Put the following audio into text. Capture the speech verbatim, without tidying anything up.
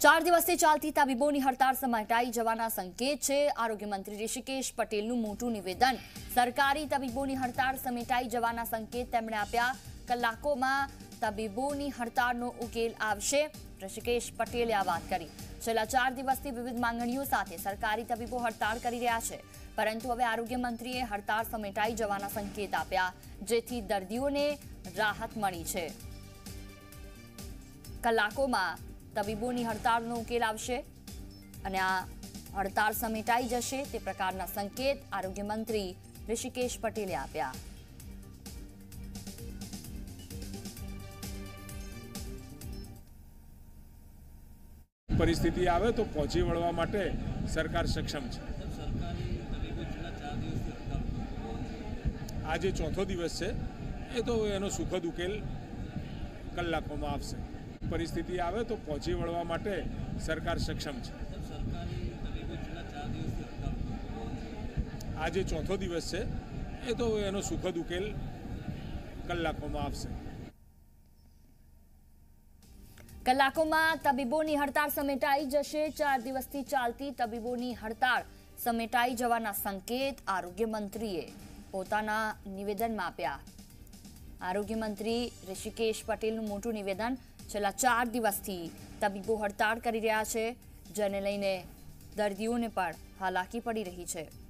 ચાર દિવસથી ચાલતી તબીબોની હડતાળ સમેટાઈ જવાના સંકેત છે। આરોગ્ય મંત્રી ઋષિકેશ પટેલનું મોટું નિવેદન। સરકારી તબીબોની હડતાળ સમેટાઈ જવાના સંકેત તેમણે આપ્યા। કલાકોમાં તબીબોની હડતાળનો ઉકેલ આવશે। ઋષિકેશ પટેલે આ વાત કરી। છેલ્લા ચાર દિવસથી વિવિધ માંગણીઓ સાથે સરકારી તબીબો હડતાળ કરી રહ્યા છે, પરંતુ હવે આરોગ્ય મંત્રીએ હડતાળ સમેટાઈ જવાના સંકેત આપ્યા, જેથી દર્દીઓને રાહત મળી છે। કલાકોમાં તબીબોની હડતાળનો ઉકેલ આવશે અને આ હડતાળ સમેટાઈ જશે તે પ્રકારના સંકેત આરોગ્ય મંત્રી ઋષિકેશ પટેલે આપ્યા। परिस्थिति आवे तो पहुंची वळवा माटे सरकार सक्षम है। आज चौथो दिवस है, ये तो एनो सुखद उकेल कलाकों में आवशे। परिस्थिति आवे तो पहुंची वळवा माटे सरकार सक्षम है। आज चौथो दिवस है, ये तो एनो सुखद उकेल कलाकों में आवशे। કલાકોમાં તબીબોની હડતાળ સમેટાઈ જશે। ચાર દિવસથી ચાલતી તબીબોની હડતાળ સમેટાઈ જવાના સંકેત આરોગ્ય મંત્રીએ પોતાના નિવેદનમાં આપ્યા। આરોગ્ય મંત્રી ઋષિકેશ પટેલનું મોટું નિવેદન। છેલ્લા ચાર દિવસથી તબીબો હડતાળ કરી રહ્યા છે, જેને લઈને દર્દીઓને પણ હાલાકી પડી રહી છે।